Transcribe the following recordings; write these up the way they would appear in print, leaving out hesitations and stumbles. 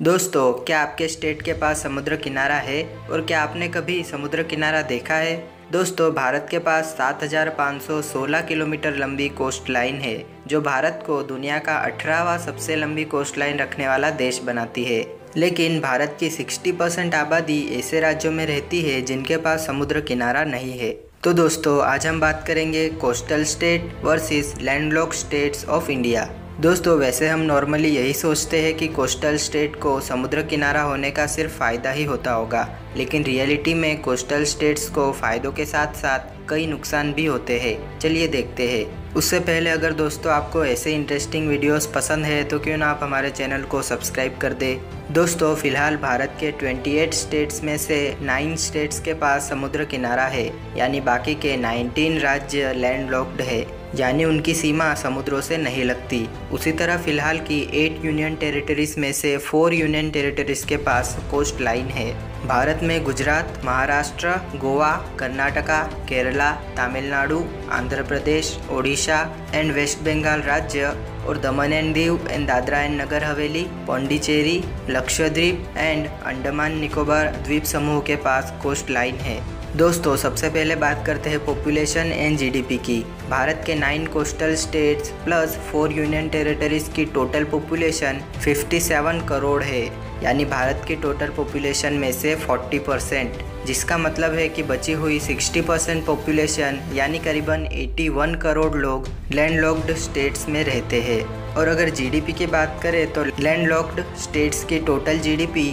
दोस्तों, क्या आपके स्टेट के पास समुद्र किनारा है और क्या आपने कभी समुद्र किनारा देखा है? दोस्तों, भारत के पास 7,516 किलोमीटर लंबी कोस्ट लाइन है, जो भारत को दुनिया का 18वां सबसे लंबी कोस्ट लाइन रखने वाला देश बनाती है। लेकिन भारत की 60% आबादी ऐसे राज्यों में रहती है जिनके पास समुद्र किनारा नहीं है। तो दोस्तों, आज हम बात करेंगे coastal state versus landlocked states of India. दोस्तों, वैसे हम नॉर्मली यही सोचते हैं कि कोस्टल स्टेट को समुद्र किनारा होने का सिर्फ फ़ायदा ही होता होगा, लेकिन रियलिटी में कोस्टल स्टेट्स को फ़ायदों के साथ साथ कई नुकसान भी होते हैं। चलिए देखते हैं। उससे पहले अगर दोस्तों आपको ऐसे इंटरेस्टिंग वीडियोस पसंद है तो क्यों ना आप हमारे चैनल को सब्सक्राइब कर दें। दोस्तों, फ़िलहाल भारत के 28 स्टेट्स में से 9 स्टेट्स के पास समुद्र किनारा है, यानी बाकी के 19 राज्य लैंडलॉक्ड है, यानी उनकी सीमा समुद्रों से नहीं लगती। उसी तरह फ़िलहाल की 8 यूनियन टेरिटरीज़ में से 4 यूनियन टेरिटरीज़ के पास कोस्ट लाइन है। भारत में गुजरात, महाराष्ट्र, गोवा, कर्नाटका, केरला, तमिलनाडु, आंध्र प्रदेश, ओडिशा एंड वेस्ट बंगाल राज्य और Daman and Diu and Dadra and Nagar Haveli, Pondicherry, Lakshadweep and Andaman Nicobar द्वीप समूह के पास कोस्ट लाइन है। दोस्तों, सबसे पहले बात करते हैं पॉपुलेशन एंड जीडीपी की। भारत के 9 coastal states plus 4 union territories की टोटल पॉपुलेशन 57 करोड़ है, यानी भारत की टोटल पॉपुलेशन में से 40%, जिसका मतलब है कि बची हुई 60% पॉपुलेशन यानी करीबन 81 करोड़ लोग लैंडलॉक्ड स्टेट्स में रहते हैं। और अगर जीडीपी की बात करें तो लैंडलॉक्ड स्टेट्स की टोटल जीडीपी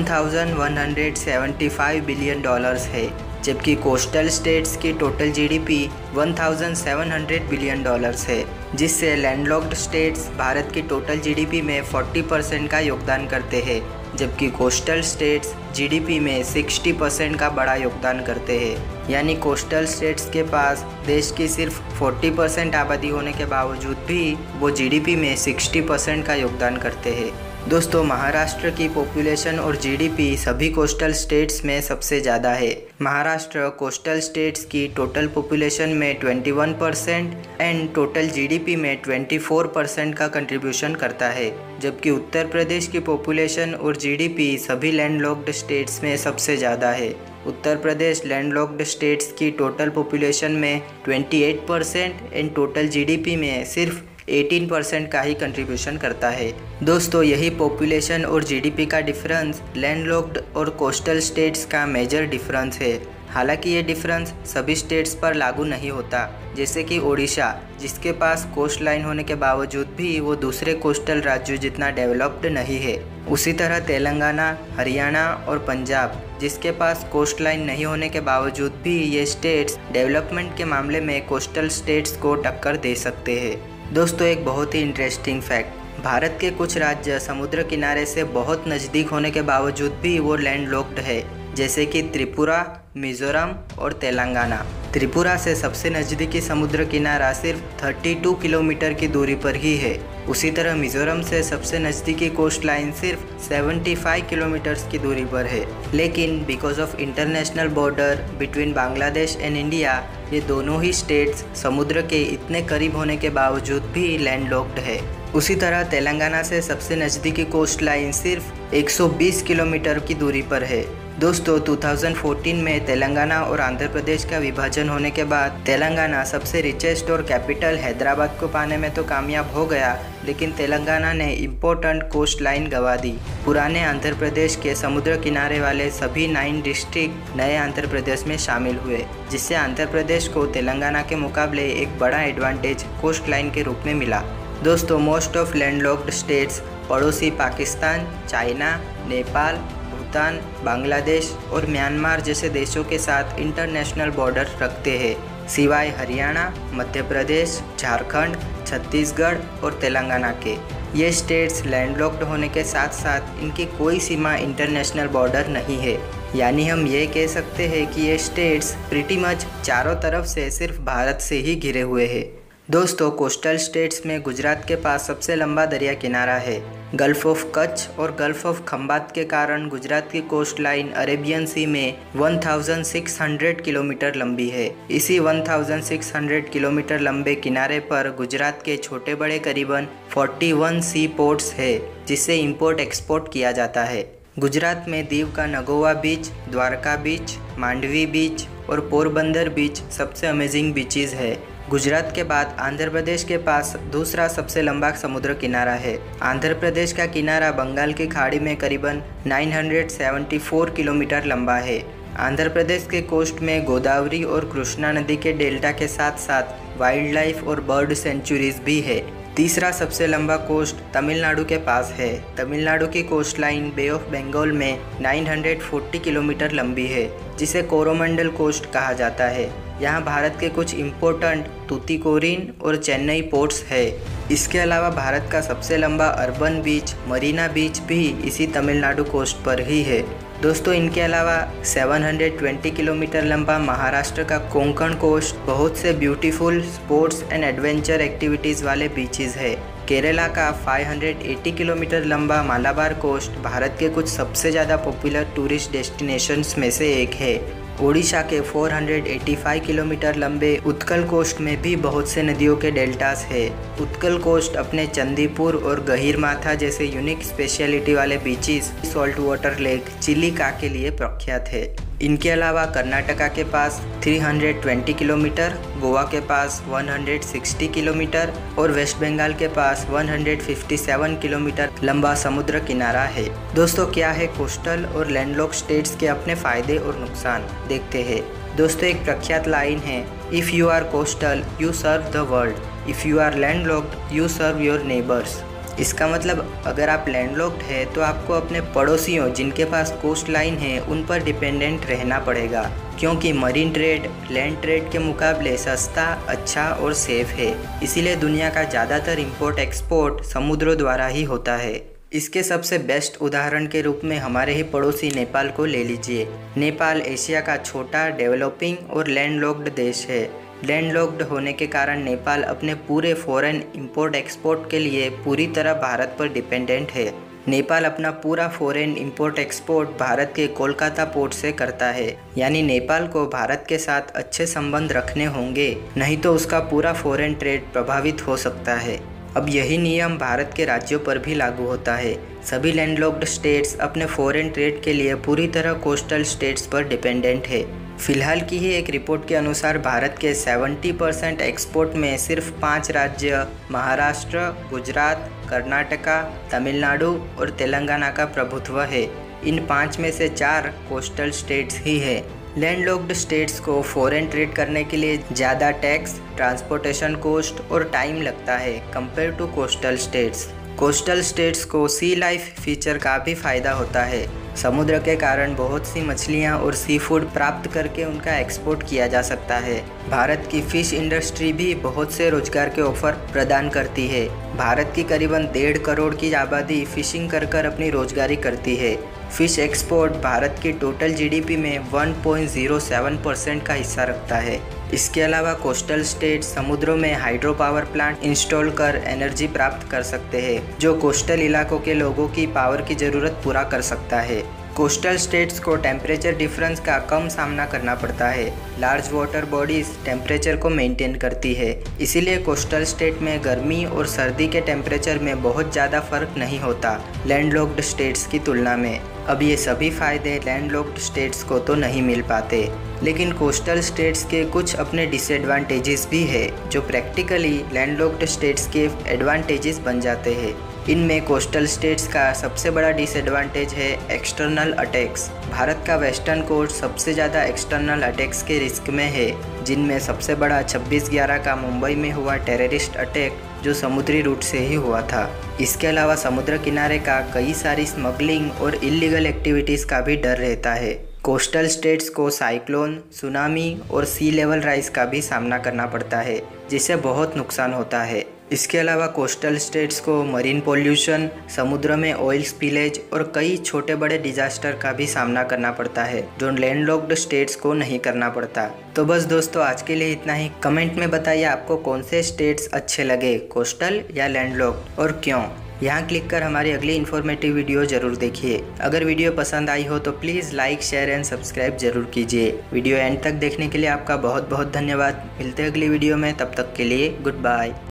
1175 बिलियन डॉलर्स है, जबकि कोस्टल स्टेट्स की टोटल जीडीपी 1700 बिलियन डॉलर्स है, जिससे लैंडलॉक्ड स्टेट्स भारत की टोटल जीडीपी में 40% का योगदान करते हैं, जबकि कोस्टल स्टेट्स जीडीपी में 60% का बड़ा योगदान करते हैं। यानी कोस्टल स्टेट्स के पास देश की सिर्फ 40% आबादी होने के बावजूद भी वो जीडीपी में 60% का योगदान करते हैं। दोस्तों, महाराष्ट्र की पॉपुलेशन और जीडीपी सभी कोस्टल स्टेट्स में सबसे ज़्यादा है। महाराष्ट्र कोस्टल स्टेट्स की टोटल पॉपुलेशन में 21% एंड टोटल जीडीपी में 24% का कंट्रीब्यूशन करता है, जबकि उत्तर प्रदेश की पॉपुलेशन और जीडीपी सभी लैंडलॉक्ड स्टेट्स में सबसे ज़्यादा है। उत्तर प्रदेश लैंडलॉक्ड स्टेट्स की टोटल पॉपुलेशन में 28% एंड टोटल जीडीपी में सिर्फ 18% का ही कंट्रीब्यूशन करता है। दोस्तों, यही पॉपुलेशन और जीडीपी का डिफरेंस लैंडलॉक्ड और कोस्टल स्टेट्स का मेजर डिफरेंस है। हालांकि ये डिफरेंस सभी स्टेट्स पर लागू नहीं होता, जैसे कि ओडिशा, जिसके पास कोस्ट लाइन होने के बावजूद भी वो दूसरे कोस्टल राज्यों जितना डेवलप्ड नहीं है। उसी तरह तेलंगाना, हरियाणा और पंजाब, जिसके पास कोस्ट लाइन नहीं होने के बावजूद भी ये स्टेट्स डेवलपमेंट के मामले में कोस्टल स्टेट्स को टक्कर दे सकते हैं। दोस्तों, एक बहुत ही इंटरेस्टिंग फैक्ट, भारत के कुछ राज्य समुद्र किनारे से बहुत नज़दीक होने के बावजूद भी वो लैंडलॉक्ड है, जैसे कि त्रिपुरा, मिज़ोरम और तेलंगाना। त्रिपुरा से सबसे नज़दीकी समुद्र किनारा सिर्फ 32 किलोमीटर की दूरी पर ही है। उसी तरह मिज़ोरम से सबसे नज़दीकी कोस्ट लाइन सिर्फ 75 किलोमीटर्स की दूरी पर है। लेकिन because of international border between Bangladesh and India, ये दोनों ही स्टेट्स समुद्र के इतने करीब होने के बावजूद भी लैंडलॉक्ड है। उसी तरह तेलंगाना से सबसे नज़दीकी कोस्ट लाइन सिर्फ 120 किलोमीटर की दूरी पर है। दोस्तों, 2014 में तेलंगाना और आंध्र प्रदेश का विभाजन होने के बाद तेलंगाना सबसे रिचेस्ट और कैपिटल हैदराबाद को पाने में तो कामयाब हो गया, लेकिन तेलंगाना ने इम्पोर्टेंट कोस्ट लाइन गंवा दी। पुराने आंध्र प्रदेश के समुद्र किनारे वाले सभी 9 डिस्ट्रिक्ट नए आंध्र प्रदेश में शामिल हुए, जिससे आंध्र प्रदेश को तेलंगाना के मुकाबले एक बड़ा एडवांटेज कोस्ट लाइन के रूप में मिला। दोस्तों, मोस्ट ऑफ लैंडलॉक्ड स्टेट्स पड़ोसी पाकिस्तान, चाइना, नेपाल, भूटान, बांग्लादेश और म्यांमार जैसे देशों के साथ इंटरनेशनल बॉर्डर रखते हैं, सिवाय हरियाणा, मध्य प्रदेश, झारखंड, छत्तीसगढ़ और तेलंगाना के। ये स्टेट्स लैंडलॉक्ड होने के साथ साथ इनकी कोई सीमा इंटरनेशनल बॉर्डर नहीं है, यानी हम ये कह सकते हैं कि ये स्टेट्स प्रीटी मच चारों तरफ से सिर्फ भारत से ही घिरे हुए हैं। दोस्तों, कोस्टल स्टेट्स में गुजरात के पास सबसे लंबा दरिया किनारा है। गल्फ ऑफ कच्छ और गल्फ ऑफ खंबात के कारण गुजरात की कोस्ट लाइन अरेबियन सी में 1600 किलोमीटर लंबी है। इसी 1600 किलोमीटर लंबे किनारे पर गुजरात के छोटे बड़े करीबन 41 सी पोर्ट्स है जिससे इंपोर्ट एक्सपोर्ट किया जाता है। गुजरात में दीव का नगोवा बीच, द्वारका बीच, मांडवी बीच और पोरबंदर बीच सबसे अमेजिंग बीचेस है। गुजरात के बाद आंध्र प्रदेश के पास दूसरा सबसे लंबा समुद्र किनारा है। आंध्र प्रदेश का किनारा बंगाल की खाड़ी में करीबन 974 किलोमीटर लंबा है। आंध्र प्रदेश के कोस्ट में गोदावरी और कृष्णा नदी के डेल्टा के साथ साथ वाइल्ड लाइफ और बर्ड सेंचुरीज भी है। तीसरा सबसे लंबा कोस्ट तमिलनाडु के पास है। तमिलनाडु की coast line bay of Bengal में 940 किलोमीटर लंबी है जिसे कोरोमंडल कोस्ट कहा जाता है। यहाँ भारत के कुछ इम्पोर्टेंट तूतीकोरिन और चेन्नई पोर्ट्स है। इसके अलावा भारत का सबसे लंबा अर्बन बीच मरीना बीच भी इसी तमिलनाडु कोस्ट पर ही है। दोस्तों, इनके अलावा 720 किलोमीटर लंबा महाराष्ट्र का कोंकण कोस्ट बहुत से beautiful sports and adventure activities वाले बीचेस है। केरला का 580 किलोमीटर लंबा मालाबार कोस्ट भारत के कुछ सबसे ज़्यादा पॉपुलर टूरिस्ट डेस्टिनेशंस में से एक है। ओडिशा के 485 किलोमीटर लंबे उत्कल कोस्ट में भी बहुत से नदियों के डेल्टास है। उत्कल कोस्ट अपने चंदीपुर और गहीरमाथा जैसे यूनिक स्पेशलिटी वाले beaches, salt water lake, Chilika के लिए प्रख्यात है। इनके अलावा कर्नाटका के पास 320 किलोमीटर, गोवा के पास 160 किलोमीटर और वेस्ट बंगाल के पास 157 किलोमीटर लंबा समुद्र किनारा है। दोस्तों, क्या है कोस्टल और लैंडलॉक स्टेट्स के अपने फ़ायदे और नुकसान, देखते हैं। दोस्तों, एक प्रख्यात लाइन है, if you are coastal you serve the world, if you are landlocked you serve your neighbours. इसका मतलब अगर आप लैंडलॉक्ड है तो आपको अपने पड़ोसियों जिनके पास कोस्ट लाइन है उन पर डिपेंडेंट रहना पड़ेगा, क्योंकि मरीन ट्रेड लैंड ट्रेड के मुकाबले सस्ता, अच्छा और सेफ है। इसीलिए दुनिया का ज़्यादातर इंपोर्ट एक्सपोर्ट समुद्रों द्वारा ही होता है। इसके सबसे बेस्ट उदाहरण के रूप में हमारे ही पड़ोसी नेपाल को ले लीजिए। नेपाल एशिया का छोटा, डेवलपिंग और लैंडलॉक्ड देश है। लैंडलॉक्ड होने के कारण नेपाल अपने पूरे फॉरेन इंपोर्ट एक्सपोर्ट के लिए पूरी तरह भारत पर डिपेंडेंट है। नेपाल अपना पूरा फॉरेन इंपोर्ट एक्सपोर्ट भारत के कोलकाता पोर्ट से करता है, यानी नेपाल को भारत के साथ अच्छे संबंध रखने होंगे, नहीं तो उसका पूरा फॉरेन ट्रेड प्रभावित हो सकता है। अब यही नियम भारत के राज्यों पर भी लागू होता है। सभी लैंडलॉक्ड स्टेट्स अपने फॉरेन ट्रेड के लिए पूरी तरह कोस्टल स्टेट्स पर डिपेंडेंट है। फिलहाल की ही एक रिपोर्ट के अनुसार भारत के 70% एक्सपोर्ट में सिर्फ 5 राज्य महाराष्ट्र, गुजरात, कर्नाटका, तमिलनाडु और तेलंगाना का प्रभुत्व है। इन 5 में से 4 कोस्टल स्टेट्स ही है। लैंडलॉक्ड स्टेट्स को फॉरेन ट्रेड करने के लिए ज़्यादा टैक्स, ट्रांसपोर्टेशन कॉस्ट और टाइम लगता है compare to coastal states. Coastal states को सी लाइफ फीचर का भी फायदा होता है। समुद्र के कारण बहुत सी मछलियाँ और सी फूड प्राप्त करके उनका एक्सपोर्ट किया जा सकता है। भारत की फिश इंडस्ट्री भी बहुत से रोजगार के ऑफर प्रदान करती है। भारत की करीबन 1.5 करोड़ की आबादी फिशिंग कर अपनी रोजगारी करती है। फिश एक्सपोर्ट भारत की टोटल जीडीपी में 1.07% का हिस्सा रखता है। इसके अलावा कोस्टल स्टेट समुद्रों में हाइड्रो पावर प्लांट इंस्टॉल कर एनर्जी प्राप्त कर सकते हैं, जो कोस्टल इलाकों के लोगों की पावर की ज़रूरत पूरा कर सकता है। कोस्टल स्टेट्स को टेम्परेचर डिफरेंस का कम सामना करना पड़ता है। लार्ज वाटर बॉडीज टेम्परेचर को मेंटेन करती है, इसीलिए कोस्टल स्टेट में गर्मी और सर्दी के टेम्परेचर में बहुत ज़्यादा फर्क नहीं होता लैंडलॉक्ड स्टेट्स की तुलना में। अब ये सभी फ़ायदे लैंडलॉक्ड स्टेट्स को तो नहीं मिल पाते, लेकिन कोस्टल स्टेट्स के कुछ अपने डिसएडवांटेजेस भी है जो प्रैक्टिकली लैंडलॉक्ड स्टेट्स के एडवांटेजेस बन जाते हैं। इनमें कोस्टल स्टेट्स का सबसे बड़ा डिसएडवांटेज है एक्सटर्नल अटैक्स। भारत का वेस्टर्न कोस्ट सबसे ज़्यादा एक्सटर्नल अटैक्स के रिस्क में है, जिनमें सबसे बड़ा 26/11 का मुंबई में हुआ टेररिस्ट अटैक जो समुद्री रूट से ही हुआ था। इसके अलावा समुद्र किनारे का कई सारी स्मगलिंग और इलीगल एक्टिविटीज़ का भी डर रहता है। कोस्टल स्टेट्स को साइक्लोन, सुनामी और सी लेवल राइज का भी सामना करना पड़ता है, जिससे बहुत नुकसान होता है। इसके अलावा कोस्टल स्टेट्स को मरीन पोल्यूशन, समुद्र में ऑयल स्पिलेज और कई छोटे बड़े डिजास्टर का भी सामना करना पड़ता है, जो लैंडलॉक्ड स्टेट्स को नहीं करना पड़ता। तो बस दोस्तों, आज के लिए इतना ही। कमेंट में बताइए आपको कौन से स्टेट्स अच्छे लगे, कोस्टल या लैंडलॉक्ड, और क्यों। यहाँ क्लिक कर हमारी अगली इन्फॉर्मेटिव वीडियो जरूर देखिए। अगर वीडियो पसंद आई हो तो please like, share and subscribe जरूर कीजिए। वीडियो एंड तक देखने के लिए आपका बहुत बहुत धन्यवाद। मिलते हैं अगली वीडियो में, तब तक के लिए गुड बाय।